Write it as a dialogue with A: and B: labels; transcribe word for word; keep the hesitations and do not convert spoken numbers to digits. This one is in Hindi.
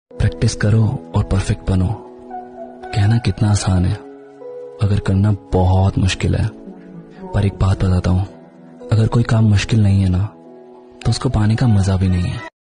A: प्रैक्टिस करो और परफेक्ट बनो। कहना कितना आसान है, अगर करना बहुत मुश्किल है। पर एक बात बताता हूं, अगर कोई काम मुश्किल नहीं है ना, तो उसको पाने का मजा भी नहीं है।